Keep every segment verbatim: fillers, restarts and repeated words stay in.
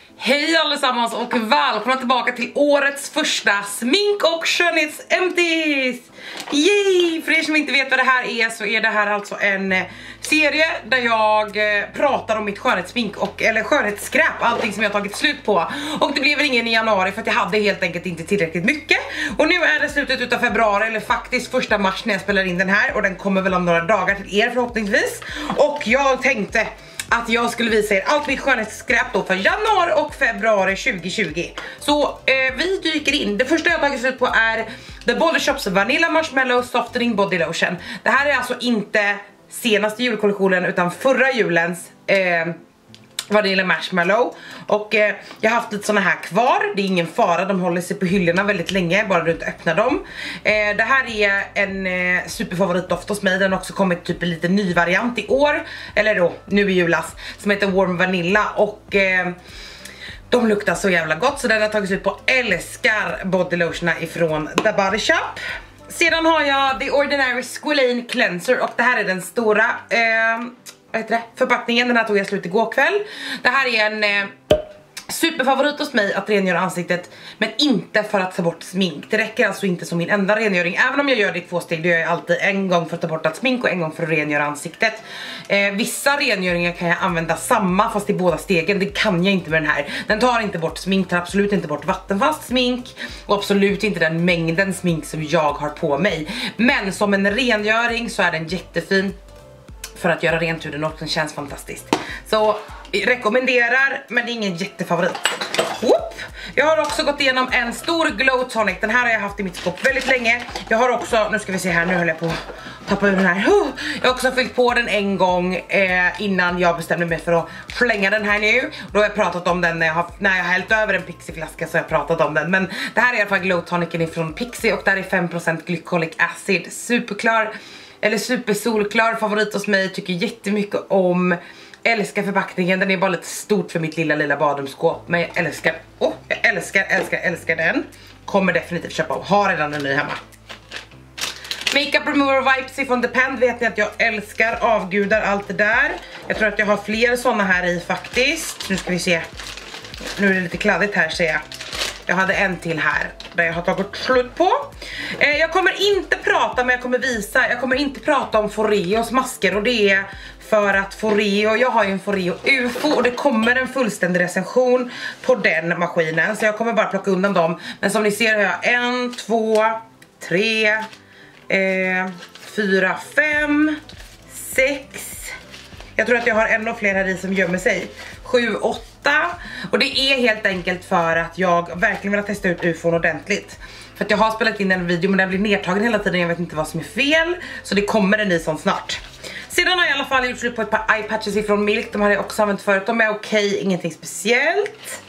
Hej allesammans och välkomna tillbaka till årets första smink- och skönhets-empties! Yay! För er som inte vet vad det här är så är det här alltså en serie där jag pratar om mitt skönhetssmink och, eller skönhetsskräp, allting som jag har tagit slut på. Och det blev ingen i januari för att jag hade helt enkelt inte tillräckligt mycket. Och nu är det slutet utav februari, eller faktiskt första mars när jag spelar in den här. Och den kommer väl om några dagar till er förhoppningsvis. Och jag tänkte att jag skulle visa er allt mitt skönhetsskräp då för januari och februari tjugo tjugo. Så eh, vi dyker in. Det första jag tagit slut på är The Body Shop's Vanilla Marshmallow Softening Body Lotion. Det här är alltså inte senaste julkollektionen utan förra julens eh, Vanilla Marshmallow. Och eh, jag har haft lite såna här kvar. Det är ingen fara, de håller sig på hyllorna väldigt länge, bara du inte öppnar dem. eh, Det här är en eh, superfavoritdoft hos mig. Den har också kommit typ en lite ny variant i år, eller då, nu i julas, som heter Warm Vanilla. Och eh, de luktar så jävla gott, så den har tagits ut på. Älskar bodylotionerna ifrån The Body Shop. Sedan har jag The Ordinary Squalane Cleanser. Och det här är den stora eh, vad heter det? förpackningen. Den här tog jag slut igår kväll. Det här är en eh, superfavorit hos mig att rengöra ansiktet, men inte för att ta bort smink. Det räcker alltså inte som min enda rengöring. Även om jag gör det i två steg, det gör jag alltid en gång för att ta bort allt smink och en gång för att rengöra ansiktet. eh, Vissa rengöringar kan jag använda samma fast i båda stegen. Det kan jag inte med den här. Den tar inte bort smink, tar absolut inte bort vattenfast smink och absolut inte den mängden smink som jag har på mig. Men som en rengöring så är den jättefin för att göra rent huden och den känns fantastiskt. Så rekommenderar, men det är ingen jättefavorit. Whoop! Jag har också gått igenom en stor glow tonic. Den här har jag haft i mitt skåp väldigt länge. Jag har också, nu ska vi se här, nu höll jag på att tappa ur den här. Jag har också fyllt på den en gång eh, innan jag bestämde mig för att slänga den här nu. Då har jag pratat om den när jag har, när jag har hällt över en Pixie-flaska, så har jag pratat om den. Men det här är i alla fall glow tonicen ifrån Pixie och där är fem procent glycolic acid. Superklar, eller supersolklar favorit hos mig. Tycker jättemycket om. Älskar förpackningen, den är bara lite stort för mitt lilla lilla badrumsskåp. Men jag älskar, åh, oh, jag älskar, älskar, älskar den. Kommer definitivt köpa och har redan en ny hemma. Makeup Remover Wipes ifrån Depend, vet ni att jag älskar, avgudar allt det där. Jag tror att jag har fler sådana här i faktiskt. Nu ska vi se, nu är det lite kladdigt här ser jag. Jag hade en till här där jag har tagit slut på. eh, Jag kommer inte prata, men jag kommer visa. Jag kommer inte prata om Foreos masker. Och det är för att Foreo, jag har ju en Foreo U F O och det kommer en fullständig recension på den maskinen. Så jag kommer bara plocka undan dem. Men som ni ser har jag en, två, tre, eh, fyra, fem, sex. Jag tror att jag har ännu fler här i som gömmer sig. Sju, åtta. Och det är helt enkelt för att jag verkligen vill testa ut U F O ordentligt. För att jag har spelat in en video men den blir nedtagen hela tiden. Jag vet inte vad som är fel. Så det kommer en ny sån snart. Sedan har jag i alla fall gjort slut på ett par eye patches ifrån Milk. De har jag också använt förut. De är okej, okay, ingenting speciellt.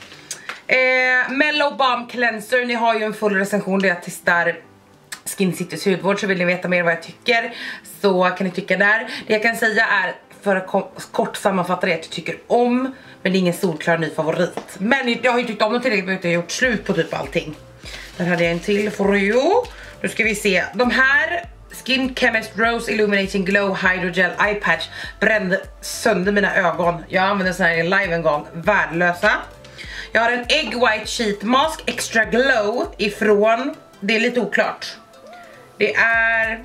eh, Mellow Balm Cleanser. Ni har ju en full recension där jag testar Skin City's hudvård. Så vill ni veta mer vad jag tycker, så kan ni tycka där. Det jag kan säga är, för att kort sammanfatta det, att jag tycker om, men det är ingen solklar ny favorit. Men jag har ju tyckt om dem tillräckligt mycket, jag har gjort slut på typ allting. Där hade jag en till Foreo. Nu ska vi se. De här Skin Chemist Rose Illuminating Glow Hydrogel Eye Patch brände sönder mina ögon. Jag använde sån här i live en gång. Värdelösa. Jag har en Egg White Sheet Mask Extra Glow ifrån, det är lite oklart. Det är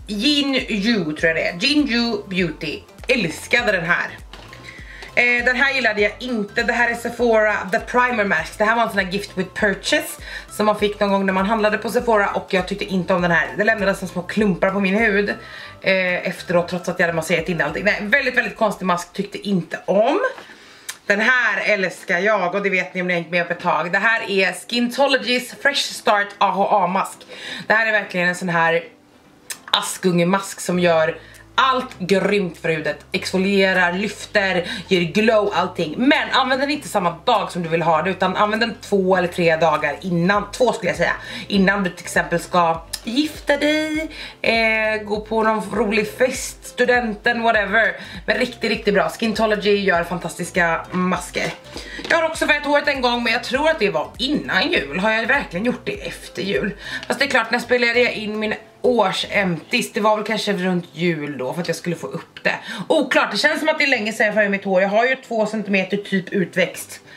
Jinju, tror jag det är. Jinju Beauty. Älskade den här. Eh, den här gillade jag inte. Det här är Sephora The Primer Mask. Det här var en sån här gift with purchase som man fick någon gång när man handlade på Sephora. Och jag tyckte inte om den här. Det lämnade som små klumpar på min hud eh, efteråt, trots att jag hade masserat in allting. Nej, väldigt väldigt konstig mask, tyckte inte om. Den här älskar jag, och det vet ni om ni inte med på ett tag. Det här är Skintologys Fresh Start A H A-mask. Det här är verkligen en sån här askungemask som gör allt grymt för hudet. Exfolierar, lyfter, ger glow, allting. Men använd den inte samma dag som du vill ha det, utan använd den två eller tre dagar innan, två skulle jag säga, innan du till exempel ska gifta dig, eh, gå på någon rolig fest, studenten, whatever. Men riktigt, riktigt bra. Skintology gör fantastiska masker. Jag har också färgat håret en gång, men jag tror att det var innan jul. Har jag verkligen gjort det efter jul? Fast det är klart, när spelade jag in min års-empties, det var väl kanske runt jul då, för att jag skulle få upp det. Oklart, det känns som att det är länge sedan jag färgade mitt hår. Jag har ju två centimeter typ utväxt.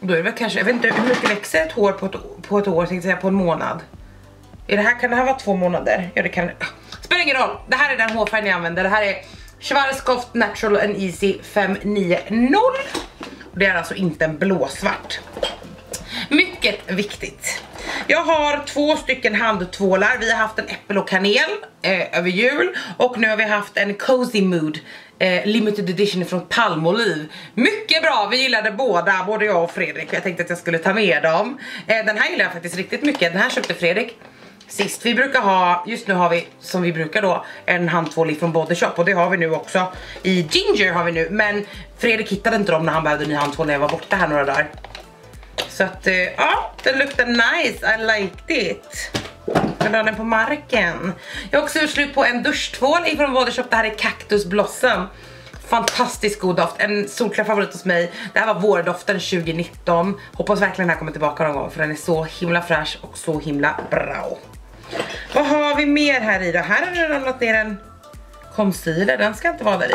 Då är det väl kanske, jag vet inte hur mycket växer ett hår på ett, på ett år, tänkte jag säga, på en månad. Är det här, kan det här vara två månader? Ja, det kan det. Spelar ingen roll, det här är den hårfärgen jag använder. Det här är Schwarzkopf Natural and Easy fem nio noll. Det är alltså inte en blåsvart. Mycket viktigt. Jag har två stycken handtvålar. Vi har haft en äppel och kanel eh, över jul. Och nu har vi haft en Cozy Mood eh, Limited Edition från Palmolive. Mycket bra, vi gillade båda, både jag och Fredrik. Jag tänkte att jag skulle ta med dem. eh, Den här gillar jag faktiskt riktigt mycket. Den här köpte Fredrik sist. Vi brukar ha, just nu har vi, som vi brukar då, en handtvål från Body Shop. Och det har vi nu också. I Ginger har vi nu. Men Fredrik hittade inte dem när han behövde en ny handtvål när jag var borta här några dagar. Så att, ja, uh, den luktar nice, I liked it. Jag la den på marken. Jag har också gjort slut på en duschtvål ifrån Body Shop. Det här är Cactus Blossom. Fantastiskt god doft, en solklar favorit hos mig. Det här var vårdoften tjugo nitton. Hoppas verkligen den här kommer tillbaka någon gång, för den är så himla fräsch och så himla bra. Vad har vi mer här i då? Här har det ramlat ner en concealer, den ska inte vara där i.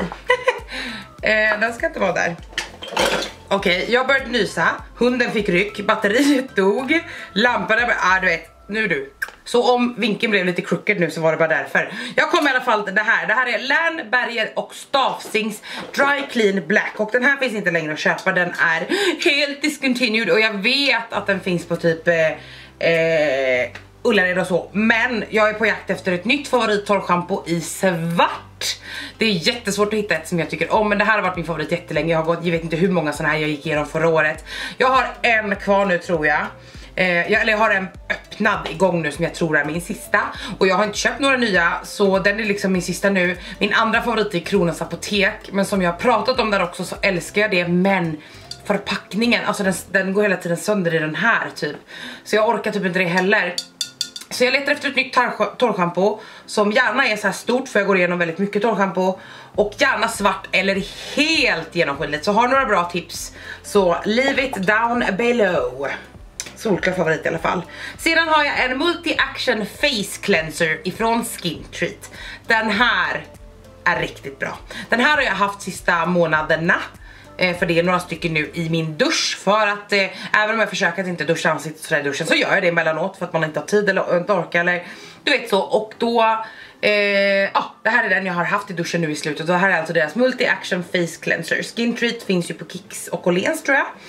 eh, Den ska inte vara där. Okej, okay, jag började nysa. Hunden fick ryck, batteriet dog. Lampan är bara, ah, du vet, nu du. Så om vinkeln blev lite crooked nu så var det bara därför. Jag kom i alla fall till det här. Det här är Lärn, Berger och Stafsings Dry Clean Black. Och den här finns inte längre att köpa. Den är helt discontinued. Och jag vet att den finns på typ eh, eh, Ullared och så. Men jag är på jakt efter ett nytt favorittorrschampo i svart. Det är jättesvårt att hitta ett som jag tycker om. Men det här har varit min favorit jättelänge. Jag har gått, jag vet inte hur många sådana här jag gick igenom förra året. Jag har en kvar nu tror jag. Eh, jag, eller jag har en öppnad igång nu som jag tror är min sista. Och jag har inte köpt några nya, så den är liksom min sista nu. Min andra favorit är Kronans Apotek. Men som jag har pratat om där också så älskar jag det. Men förpackningen, alltså den, den går hela tiden sönder i den här typ. Så jag orkar typ inte det heller. Så jag letar efter ett nytt torrschampo som gärna är så här stort, för jag går igenom väldigt mycket torrschampo. Och gärna svart eller helt genomskinligt. Så har några bra tips, så leave it down below. Solklar favorit i alla fall. Sedan har jag en Multi-Action Face Cleanser ifrån Skin Treat. Den här är riktigt bra. Den här har jag haft sista månaderna. För det är några stycken nu i min dusch. För att eh, även om jag försöker att inte duscha ansiktet så i duschen, så gör jag det emellanåt för att man inte har tid eller inte orkar eller du vet så. Och då eh, ah, det här är den jag har haft i duschen nu i slutet. Och det här är alltså deras Multi-Action Face Cleanser. Skin Treat finns ju på Kicks och Åhléns tror jag.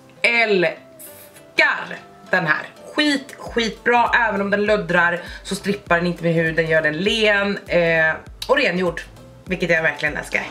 Älskar den här. Skit, skitbra. Även om den löddrar så strippar den inte med huden. Gör den len eh, och rengjord. Vilket jag verkligen älskar.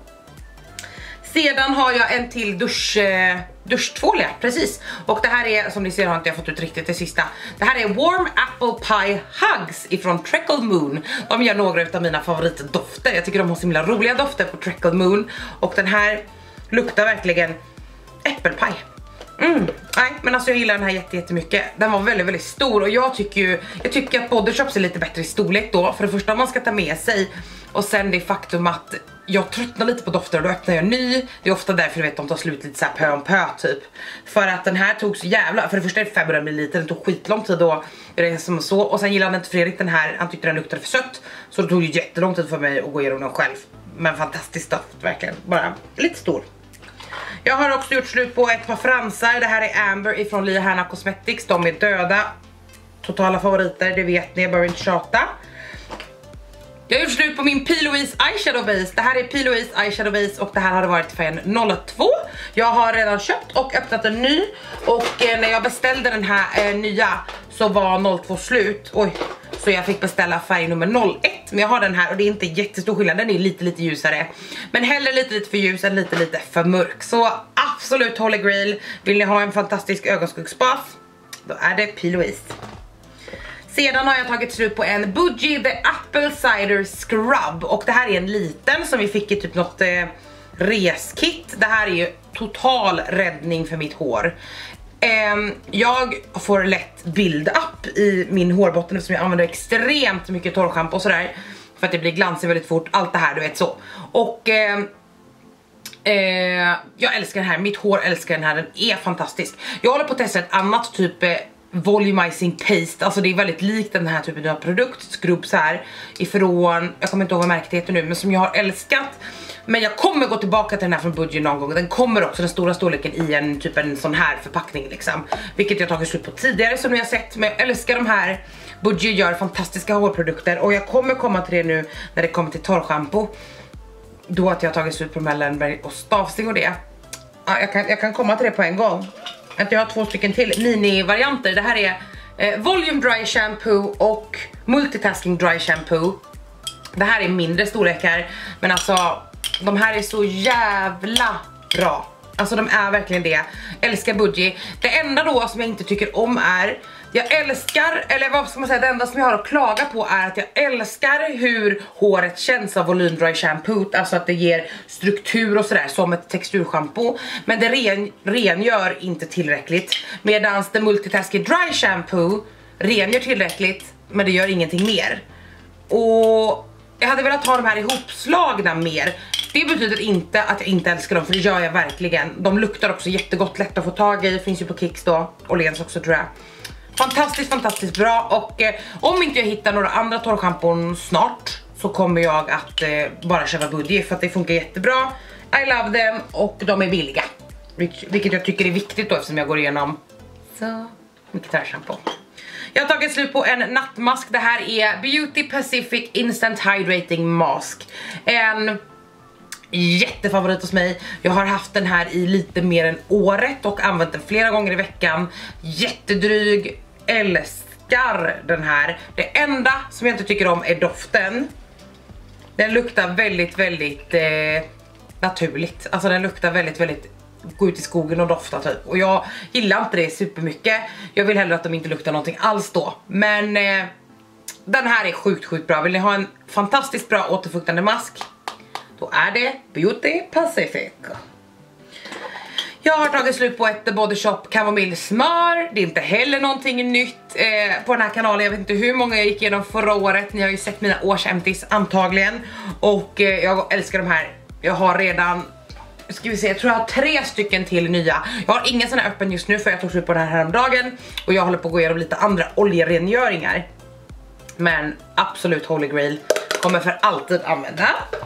Sedan har jag en till dusch, eh, duschtvål, ja, precis. Och det här är, som ni ser har inte jag fått ut riktigt det sista. Det här är Warm Apple Pie Hugs ifrån Treacle Moon. De gör några av mina favoritdofter. Jag tycker de har så himla roliga dofter på Treacle Moon. Och den här luktar verkligen äppelpaj. Mm, nej, men alltså jag gillar den här jätte, jättemycket. Den var väldigt, väldigt stor. Och jag tycker ju, jag tycker att Body Shop är lite bättre i storlek då. För det första man ska ta med sig. Och sen det faktum att jag tröttnar lite på dofter och då öppnar jag ny. Det är ofta därför du vet de tar slut lite så här pö om pö typ. För att den här tog så jävla, för det första är det femhundra milliliter, den tog skitlång tid då. Det är som så. Och sen gillade inte Fredrik den här, han tyckte den luktade för sött. Så det tog ju jättelång tid för mig att gå igenom den själv. Men fantastiskt doft, verkligen. Bara lite stor. Jag har också gjort slut på ett par fransar. Det här är Amber ifrån Liahana Cosmetics. De är döda. Totala favoriter, det vet ni, jag behöver inte tjata. Jag har gjort slut på min P. Louise Eyeshadow Base. Det här är P. Louise Eyeshadow Base och det här har varit för en noll två. Jag har redan köpt och öppnat en ny. Och eh, när jag beställde den här eh, nya så var noll två slut. Oj, så jag fick beställa färg nummer noll ett. Men jag har den här och det är inte jättestor skillnad. Den är lite lite ljusare. Men hellre lite lite för ljus än lite lite för mörk. Så absolut Holy Grail. Vill ni ha en fantastisk ögonskuggsbas, då är det P. Louise. Sedan har jag tagit slut på en Budgie The Apple Cider Scrub. Och det här är en liten som vi fick i typ något eh, reskit. Det här är ju total räddning för mitt hår. eh, Jag får lätt build-up i min hårbotten eftersom jag använder extremt mycket torrschampo och sådär. För att det blir glansigt väldigt fort, allt det här du vet så. Och eh, eh, jag älskar den här, mitt hår älskar den här, den är fantastisk. Jag håller på att testa ett annat typ eh, volumizing paste, alltså det är väldigt likt den här typen av produkt, skrubb så här ifrån, jag kommer inte ihåg vad märket heter nu, men som jag har älskat. Men jag kommer gå tillbaka till den här från Budgie någon gång. Den kommer också, den stora storleken, i en typ en sån här förpackning liksom. Vilket jag tagit slut på tidigare som ni har sett. Men jag älskar de här. Budgie gör fantastiska hårprodukter. Och jag kommer komma till det nu när det kommer till torrschampo. Då att jag har tagit slut på Mellenberg och stavsing och det. Ja, jag kan, jag kan komma till det på en gång. Att jag har två stycken till mini-varianter. Det här är eh, Volume Dry Shampoo och Multitasking Dry Shampoo. Det här är mindre storlekar. Men alltså, de här är så jävla bra. Alltså de är verkligen det. Älskar Budgie. Det enda då som jag inte tycker om är, jag älskar, eller vad ska man säga, det enda som jag har att klaga på är att jag älskar hur håret känns av Volume Dry Shampoo. Alltså att det ger struktur och sådär som ett texturschampo. Men det ren, rengör inte tillräckligt. Medan det Multitasking Dry Shampoo rengör tillräckligt, men det gör ingenting mer. Och jag hade velat ha de här ihopslagna mer. Det betyder inte att jag inte älskar dem, för det gör jag verkligen. De luktar också jättegott, lätt att få tag i. Finns ju på Kicks då, och Lens också tror jag. Fantastiskt, fantastiskt bra. Och eh, om inte jag hittar några andra torrschampon snart, så kommer jag att eh, bara köpa Budgie, för att det funkar jättebra. I love them, och de är billiga. Vilket jag tycker är viktigt då, eftersom jag går igenom så mycket torrschampo. Jag har tagit slut på en nattmask. Det här är Beauty Pacific Instant Hydrating Mask. En jättefavorit hos mig. Jag har haft den här i lite mer än året och använt den flera gånger i veckan. Jättedryg. Älskar den här. Det enda som jag inte tycker om är doften. Den luktar väldigt, väldigt eh, naturligt. Alltså den luktar väldigt, väldigt gå ut i skogen och dofta typ. Och jag gillar inte det supermycket. Jag vill hellre att de inte luktar någonting alls då. Men eh, den här är sjukt, sjukt bra. Vill ni ha en fantastiskt bra återfuktande mask, då är det Beauty Pacific. Jag har tagit slut på ett Body Shop Chamomile smör. Det är inte heller någonting nytt eh, på den här kanalen. Jag vet inte hur många jag gick igenom förra året. Ni har ju sett mina årsempties antagligen. Och eh, jag älskar de här. Jag har redan, ska vi se, jag tror jag har tre stycken till nya. Jag har ingen sån här öppen just nu, för jag tog slut på den här häromdagen. Och jag håller på att gå igenom lite andra oljerengöringar. Men absolut Holy Grail kommer för alltid använda.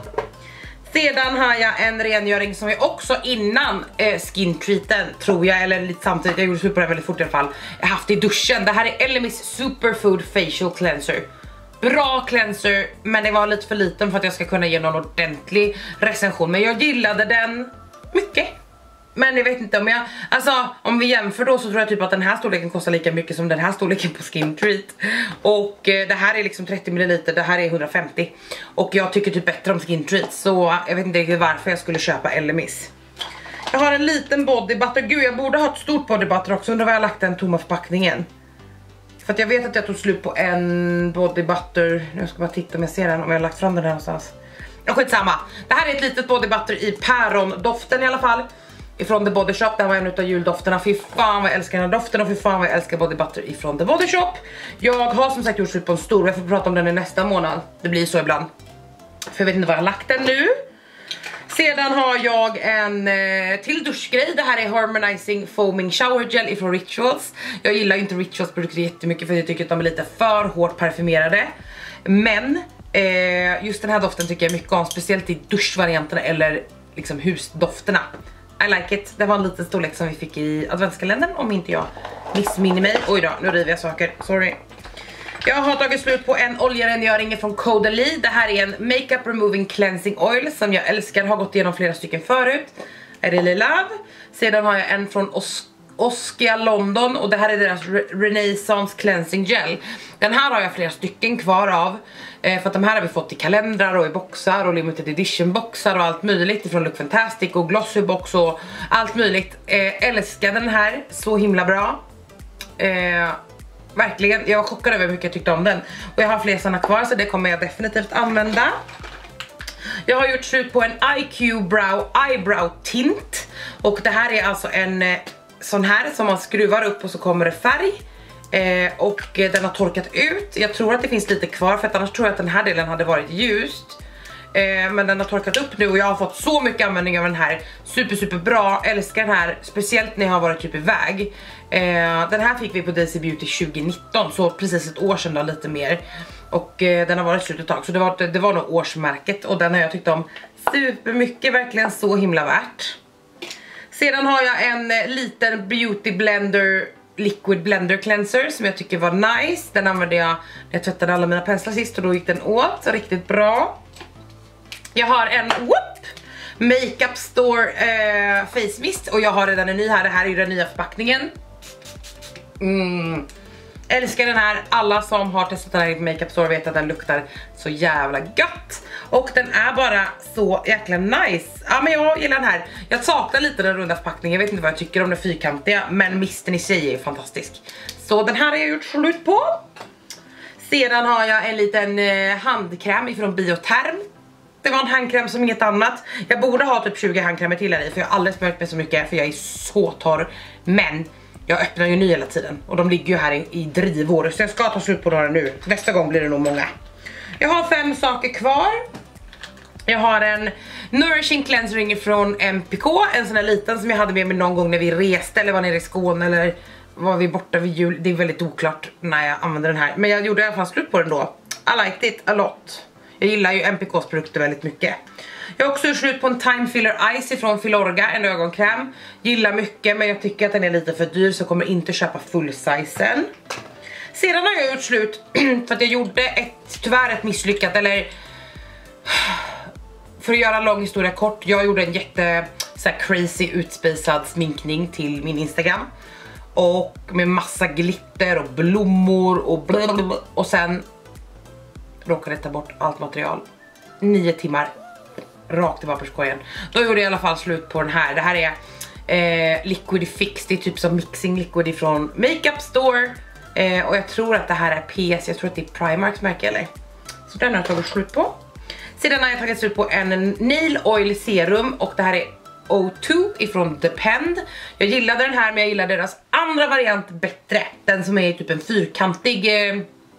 Sedan har jag en rengöring som jag också innan eh, skin treaten, tror jag, eller lite samtidigt, jag gjorde slut på den väldigt fort i alla fall. Jag har haft i duschen. Det här är Elemis Superfood Facial Cleanser. Bra cleanser, men det var lite för liten för att jag ska kunna ge någon ordentlig recension. Men jag gillade den mycket. Men jag vet inte om jag, alltså om vi jämför då, så tror jag typ att den här storleken kostar lika mycket som den här storleken på Skin Treat. Och eh, det här är liksom trettio milliliter, det här är hundrafemtio. Och jag tycker typ bättre om Skin Treat, så jag vet inte riktigt varför jag skulle köpa Elemis. Jag har en liten body butter, gud jag borde ha ett stort body butter också, undrar vad jag har lagt den tomma förpackningen. För att jag vet att jag tog slut på en body butter, nu ska jag bara titta om jag ser den, om jag har lagt fram den här någonstans. Ja, skitsamma. Det här är ett litet body butter i pärondoften i alla fall. Ifrån The Body Shop, det här var en utav juldofterna. Fy fan vad jag älskar den här doften, och fy fan vad jag älskar body butter ifrån The Body Shop. Jag har som sagt gjort slut på en stor, jag får prata om den i nästa månad. Det blir så ibland. För jag vet inte var jag har lagt den nu. Sedan har jag en eh, till duschgrej. Det här är Harmonizing Foaming Shower Gel ifrån Rituals. Jag gillar inte Rituals produkter jättemycket, för jag tycker att de är lite för hårt parfymerade. Men eh, just den här doften tycker jag mycket om, speciellt i duschvarianterna eller liksom husdofterna. I like it. Det var en liten storlek som vi fick i adventskalendern, om inte jag missminner mig. Oj då, nu river jag saker, sorry. Jag har tagit slut på en oljerengöring från Caudalie. Det här är en Makeup Removing Cleansing Oil som jag älskar, har gått igenom flera stycken förut. I really love. Sedan har jag en från Os Oskia London, och det här är deras Re Renaissance Cleansing Gel. Den här har jag flera stycken kvar av, eh, för att de här har vi fått i kalendrar och i boxar och limited edition boxar och allt möjligt från Look Fantastic och Glossy box och allt möjligt. eh, Älskar den här, så himla bra. eh, Verkligen, jag var chockad över hur mycket jag tyckte om den. Och jag har fler sådana kvar, så det kommer jag definitivt använda. Jag har gjort slut på en I Q Brow Eyebrow Tint. Och det här är alltså en eh, sån här som man skruvar upp och så kommer det färg. eh, Och eh, den har torkat ut. Jag tror att det finns lite kvar, för att annars tror jag att den här delen hade varit ljust. eh, Men den har torkat upp nu och jag har fått så mycket användning av den här. Super super bra, älskar den här. Speciellt när jag har varit typ iväg. Eh, den här fick vi på Daisy Beauty tjugo nitton, så precis ett år sedan då, lite mer. Och eh, den har varit slut ett tag, så det var, det var nog årsmärket. Och den har jag tyckt om supermycket, verkligen så himla värt. Sedan har jag en liten Beauty Blender Liquid Blender Cleanser som jag tycker var nice. Den använde jag när jag tvättade alla mina penslar sist och då gick den åt riktigt bra. Jag har en whoop, Makeup Store eh, Face Mist och jag har redan en ny här. Det här är ju den nya förpackningen. Mm. Älskar den här. Alla som har testat den här i Makeup Store vet att den luktar så jävla gott. Och den är bara så jäkla nice. Ja, men jag gillar den här. Jag saknar lite den runda förpackningen. Jag vet inte vad jag tycker om den fyrkantiga, men misten i sig är fantastisk. Så den här har jag gjort slut på. Sedan har jag en liten eh, handkräm ifrån Bioterm. Det var en handkräm som inget annat. Jag borde ha typ tjugo handkrämer till här i, för jag har aldrig smört mig så mycket, för jag är så torr. Men jag öppnar ju ny hela tiden och de ligger ju här i, i drivor, så jag ska ta slut på några nu. Nästa gång blir det nog många. Jag har fem saker kvar. Jag har en Nourishing Cleansing från M P K, en sån här liten som jag hade med mig någon gång när vi reste eller var nere i Skåne eller var vi borta vid jul. Det är väldigt oklart när jag använder den här, men jag gjorde i alla fall slut på den då. I liked it a lot. Jag gillar ju M P K:s produkter väldigt mycket. Jag har också gjort slut på en Time Filler Ice från Filorga, en ögonkräm. Gillar mycket, men jag tycker att den är lite för dyr så jag kommer inte köpa full-sizen. Sedan har jag gjort slut för att jag gjorde ett, tyvärr ett misslyckat, eller för att göra lång historia kort, jag gjorde en jätte så här crazy utspisad sminkning till min Instagram. Och med massa glitter och blommor och blablabla. Och sen råkade jag ta bort allt material. Nio timmar rakt i papperskorgen. Då gjorde jag i alla fall slut på den här. Det här är eh, Liquid Fix. Det är typ som mixing liquid ifrån Makeup Store. Eh, och jag tror att det här är P S. Jag tror att det är Primarks märke eller. Så den har jag tagit slut på. Sedan har jag tagit slut på en Nail Oil Serum. Och det här är O två ifrån Depend. Jag gillade den här, men jag gillar deras andra variant bättre. Den som är typ en fyrkantig... Eh,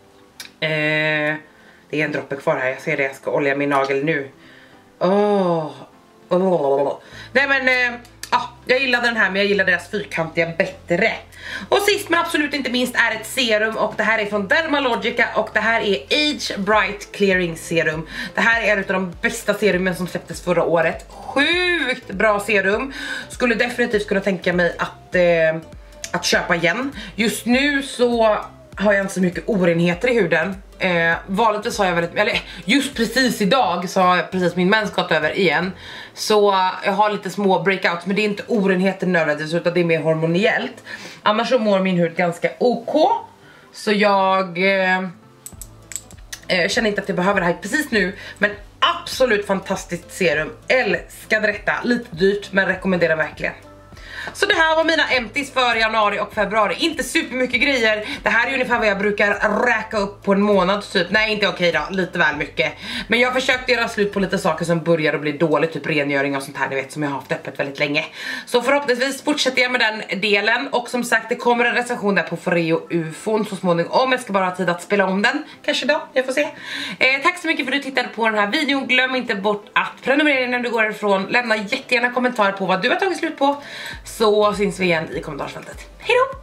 eh, det är en droppe kvar här, jag ser det, jag ska olja min nagel nu. Åh, oh. oh. Nej men, eh, ah, jag gillade den här, men jag gillar deras fyrkantiga bättre. Och sist men absolut inte minst är ett serum, och det här är från Dermalogica, och det här är Age Bright Clearing Serum. Det här är en av de bästa serumen som släpptes förra året. Sjukt bra serum. Skulle definitivt kunna tänka mig att, eh, att köpa igen. Just nu så har jag inte så mycket orenheter i huden. Eh, vanligtvis har jag väldigt, eller just precis idag så har jag precis min mens gått över igen. Så uh, jag har lite små breakouts, men det är inte orenheter nödvändigtvis, utan det är mer hormoniellt. Annars så mår min hud ganska OK. Så jag eh, eh, känner inte att jag behöver det här precis nu. Men absolut fantastiskt serum. Älskar detta, lite dyrt men rekommenderar verkligen. Så det här var mina empties för januari och februari. Inte supermycket grejer. Det här är ungefär vad jag brukar räka upp på en månad typ. Nej, inte okej då, lite väl mycket. Men jag försökte göra slut på lite saker som börjar att bli dåligt, typ rengöring och sånt här, ni vet, som jag har haft öppet väldigt länge. Så förhoppningsvis fortsätter jag med den delen. Och som sagt, det kommer en recension där på Foreo U F O så småningom, om jag ska bara ha tid att spela om den. Kanske då, jag får se. eh, Tack så mycket för att du tittade på den här videon. Glöm inte bort att prenumerera när du går ifrån. Lämna jättegärna kommentarer på vad du har tagit slut på. Så syns vi igen i kommentarsfältet. Hej då!